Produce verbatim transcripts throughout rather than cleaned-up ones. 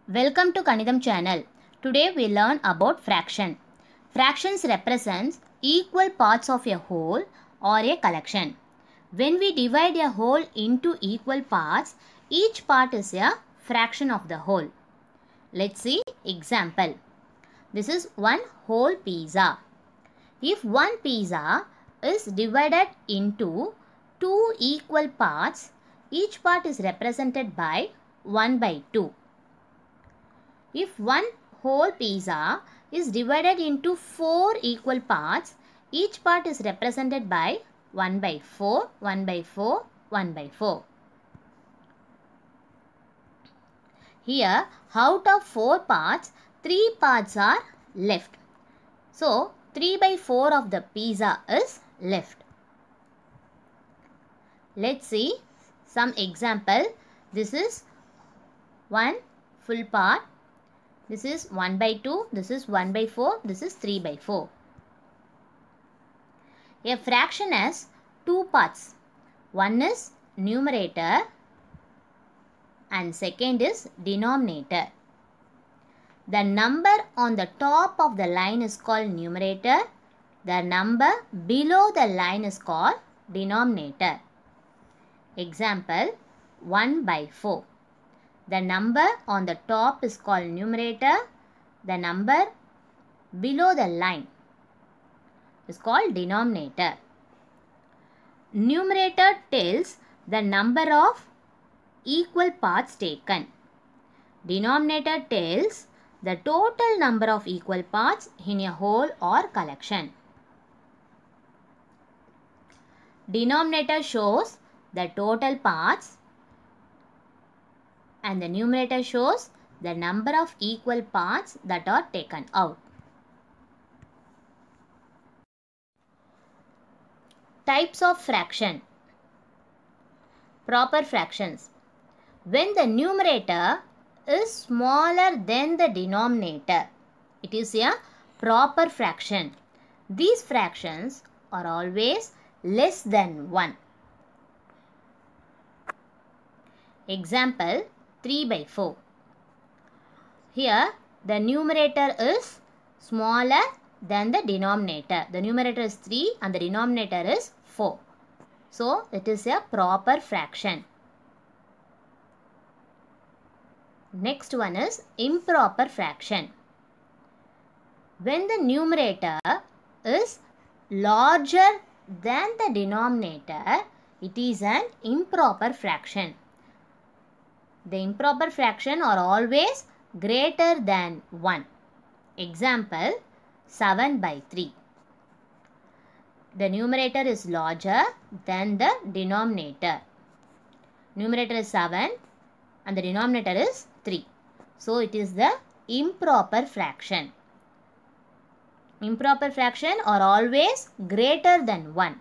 Welcome to Kanidam channel. Today we learn about fraction. Fractions represents equal parts of a whole or a collection. When we divide a whole into equal parts, each part is a fraction of the whole. Let's see example. This is one whole pizza. If one pizza is divided into two equal parts, each part is represented by one by two. If one whole pizza is divided into four equal parts, each part is represented by one by four, one by four, one by four. Here, out of four parts, three parts are left. So, three by four of the pizza is left. Let's see some example. This is one full part. This is one by two, this is one by four, this is three by four. A fraction has two parts. One is numerator and second is denominator. The number on the top of the line is called numerator. The number below the line is called denominator. Example, one by four. The number on the top is called numerator. The number below the line is called denominator. Numerator tells the number of equal parts taken. Denominator tells the total number of equal parts in a whole or collection. Denominator shows the total parts and the numerator shows the number of equal parts that are taken out. Types of fraction. Proper fractions. When the numerator is smaller than the denominator, it is a proper fraction. These fractions are always less than one. Example, three by four. Here the numerator is smaller than the denominator. The numerator is three and the denominator is four. So it is a proper fraction. Next one is improper fraction. When the numerator is larger than the denominator, it is an improper fraction. The improper fraction are always greater than one. Example, seven by three. The numerator is larger than the denominator. Numerator is seven and the denominator is three. So, it is the improper fraction. Improper fraction are always greater than one.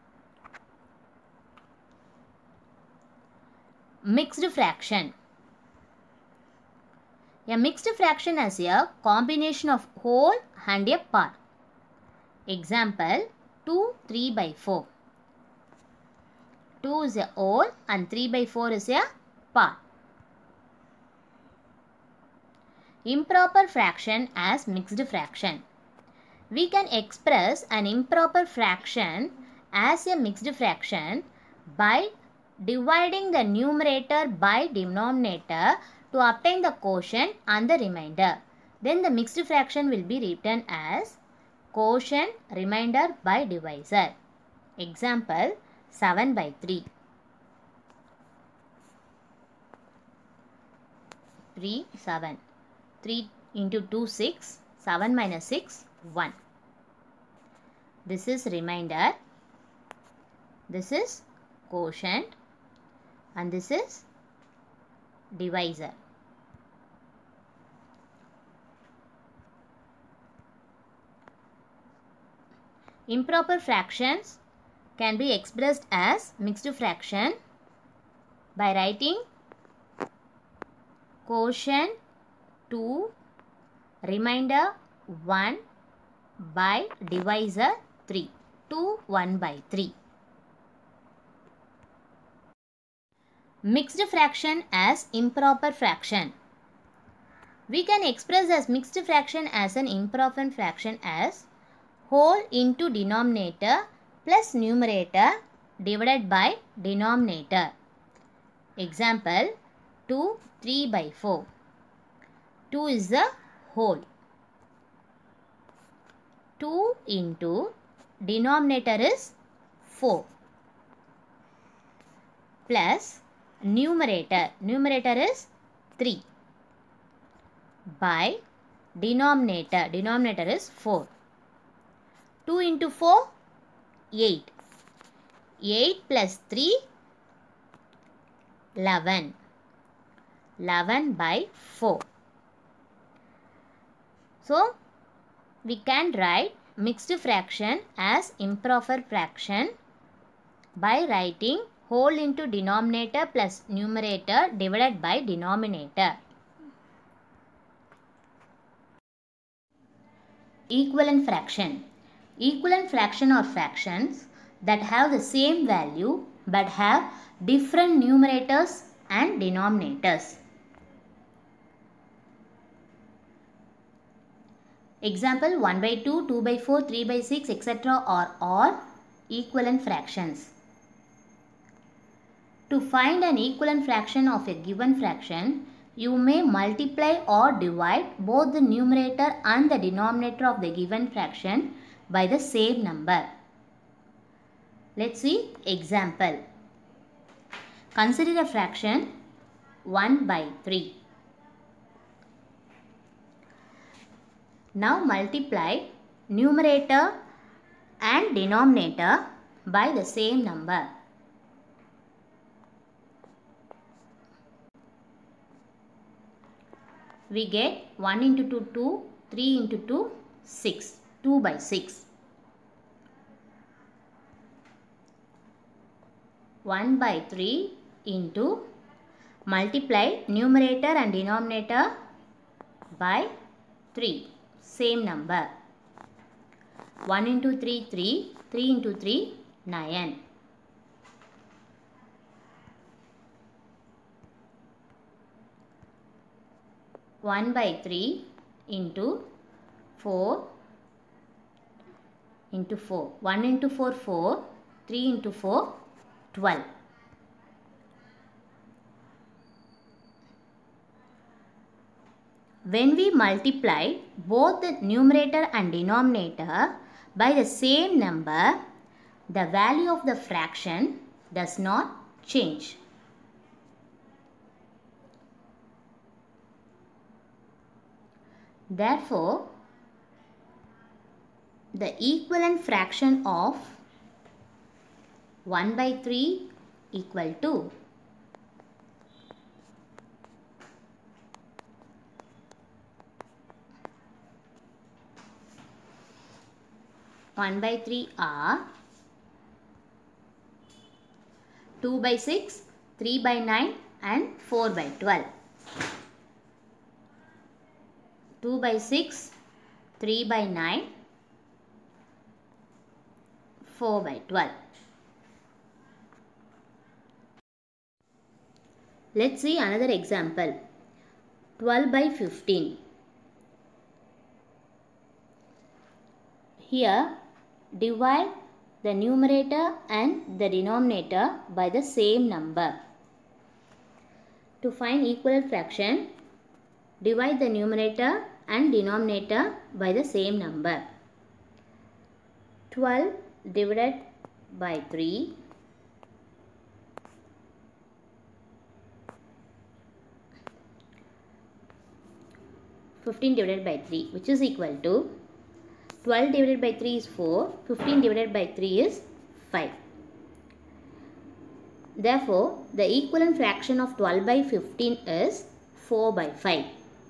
Mixed fraction. A mixed fraction has a combination of whole and a part. Example, two, three by four. two is a whole and three by four is a part. Improper fraction as mixed fraction. We can express an improper fraction as a mixed fraction by dividing the numerator by denominator to obtain the quotient and the remainder. Then the mixed fraction will be written as quotient remainder by divisor. Example, seven by three. three, seven. three into two, six. seven minus six, one. This is remainder. This is quotient. And this is divisor. Improper fractions can be expressed as mixed fraction by writing quotient two, remainder one by divisor three. two, one by three. Mixed fraction as improper fraction. We can express as mixed fraction as an improper fraction as whole into denominator plus numerator divided by denominator. Example, two, three by four. two is the whole. two into denominator is four plus numerator, numerator is three by denominator, denominator is four. two into four, eight. eight plus three, eleven. eleven by four. So, we can write mixed fraction as improper fraction by writing whole into denominator plus numerator divided by denominator. Equivalent fraction. Equivalent fraction are fractions that have the same value but have different numerators and denominators. Example, one by two, two by four, three by six, et cetera are all equivalent fractions. To find an equivalent fraction of a given fraction, you may multiply or divide both the numerator and the denominator of the given fraction by the same number. Let's see example. Consider a fraction one by three. Now multiply numerator and denominator by the same number. We get one into two, two, three into two, six, two by six. one by three into multiply numerator and denominator by three, same number. one into three, three, three into three, nine. one by three into four into four. one into four, four. three into four, twelve. When we multiply both the numerator and denominator by the same number, the value of the fraction does not change. Therefore, the equivalent fraction of one by three equal to one by three are two by six, three by nine and four by twelve. two by six, three by nine, four by twelve. Let's see another example. twelve by fifteen. Here, divide the numerator and the denominator by the same number. To find equal fraction, divide the numerator and denominator by the same number. twelve divided by three fifteen divided by three, which is equal to twelve divided by three is four, fifteen divided by three is five. Therefore, the equivalent fraction of twelve by fifteen is four by five.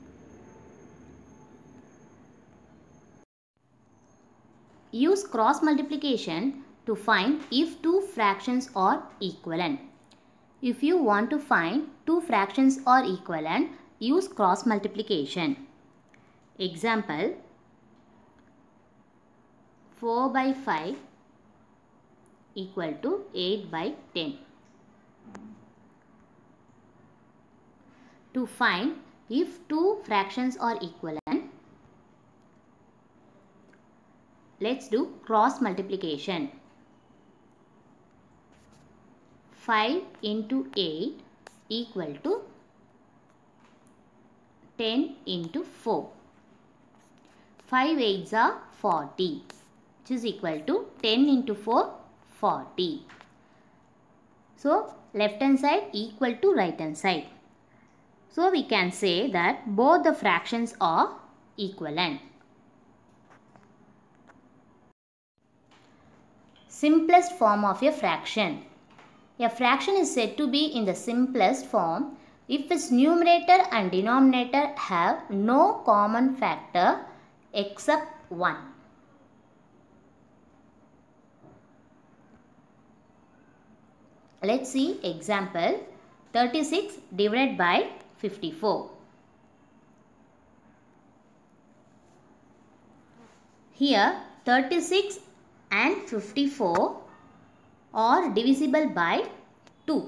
Use cross multiplication to find if two fractions are equivalent. If you want to find two fractions are equivalent, use cross multiplication. Example, four by five equal to eight by ten. To find If two fractions are equivalent, let's do cross multiplication. five into eight equal to ten into four. five eights are forty, which is equal to ten into four, forty. So, left hand side equal to right hand side. So, we can say that both the fractions are equivalent. Simplest form of a fraction. A fraction is said to be in the simplest form if its numerator and denominator have no common factor except one. Let's see example. thirty-six divided by fifty-four. Here thirty-six and fifty-four are divisible by two.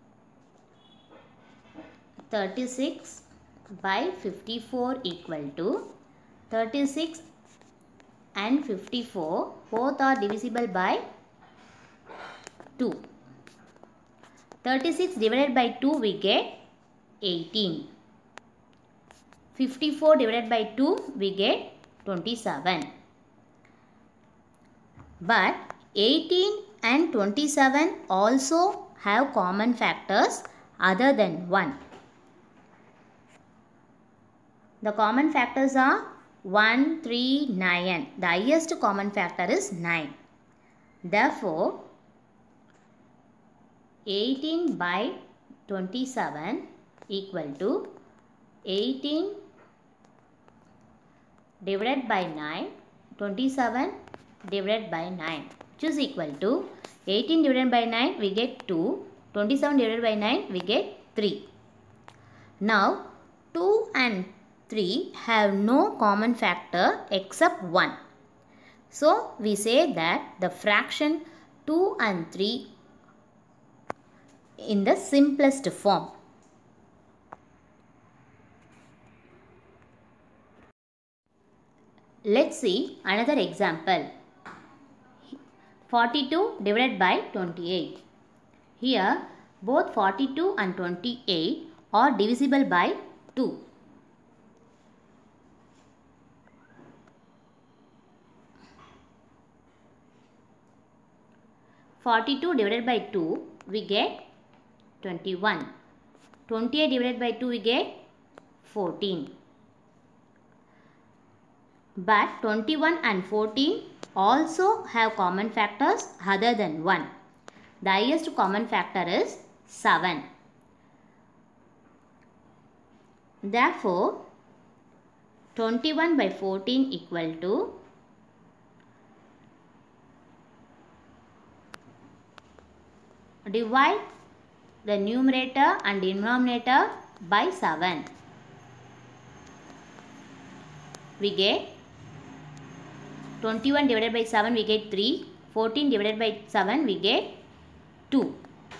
thirty-six by fifty-four equal to thirty-six and fifty-four both are divisible by two. thirty-six divided by two we get eighteen. fifty-four divided by two we get twenty-seven. But eighteen and twenty-seven also have common factors other than one. The common factors are one, three, nine. The highest common factor is nine. Therefore, eighteen by twenty-seven equal to eighteen divided by nine, twenty-seven divided by nine, which is equal to eighteen divided by nine we get two, twenty-seven divided by nine we get three. Now two and three have no common factor except one. So we say that the fraction two and three in the simplest form. Let's see another example. forty-two divided by twenty-eight. Here both forty-two and twenty-eight are divisible by two. forty-two divided by two we get twenty-one. twenty-eight divided by two we get fourteen. But twenty-one and fourteen also have common factors other than one. The highest common factor is seven. Therefore, twenty-one by fourteen equal to divide the numerator and denominator by seven. We get twenty-one divided by seven we get three, fourteen divided by seven we get two.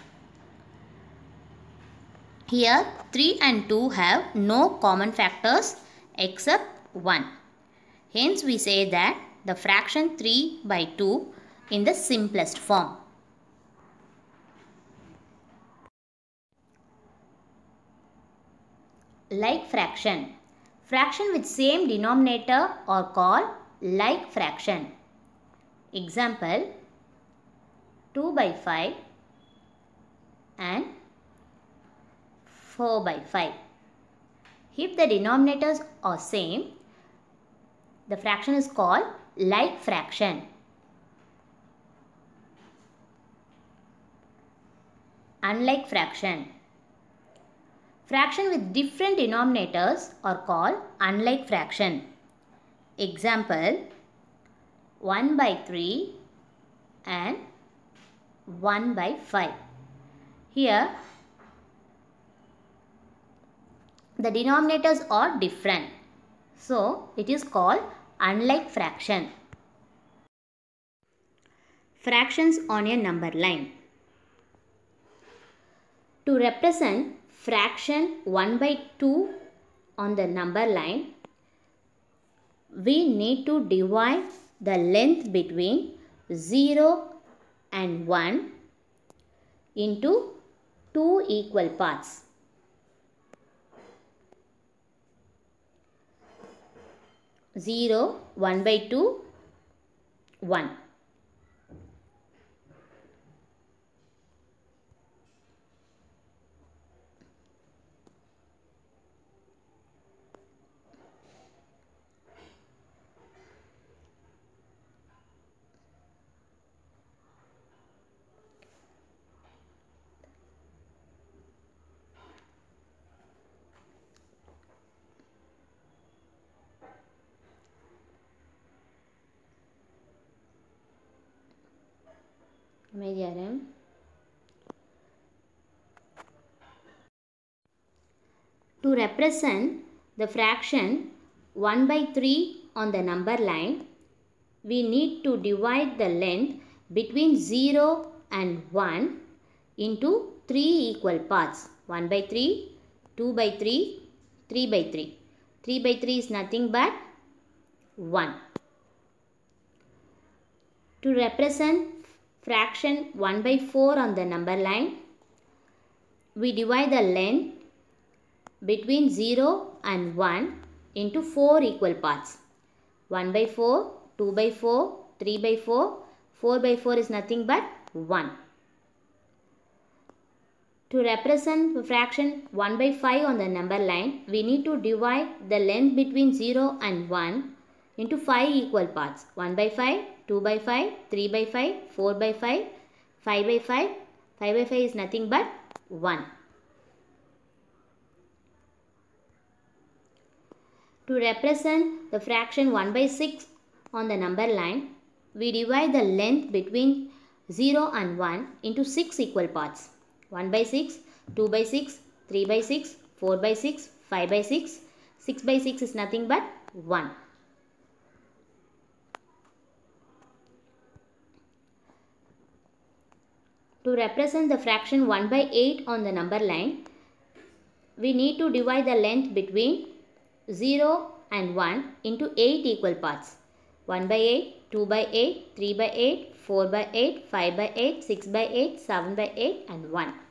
Here three and two have no common factors except one. Hence we say that the fraction three by two in the simplest form. Like fraction. Fraction with same denominator are called like fraction. Example, two by five and four by five. If the denominators are same, the fraction is called like fraction. Unlike fraction. Fraction with different denominators are called unlike fraction. Example, one by three and one by five. Here, the denominators are different. So, it is called unlike fraction. Fractions on a number line. To represent fraction one by two on the number line, we need to divide the length between zero and one into two equal parts. zero, one by two, one. मैं जा रहा हूँ. To represent the fraction one by three on the number line, we need to divide the length between zero and one into three equal parts. one by three, two by three, three by three. three by three is nothing but one. To represent fraction one by four on the number line, we divide the length between zero and one into four equal parts. one by four, two by four, three by four, four by four is nothing but one. To represent the fraction one by five on the number line, we need to divide the length between zero and one into five equal parts. one by five, two by five, three by five, four by five, five by five. five by five is nothing but one. To represent the fraction one by six on the number line, we divide the length between zero and one into six equal parts. one by six, two by six, three by six, four by six, five by six. six by six is nothing but one. To represent the fraction one by eight on the number line, we need to divide the length between zero and one into eight equal parts. one by eight, two by eight, three by eight, four by eight, five by eight, six by eight, seven by eight and one.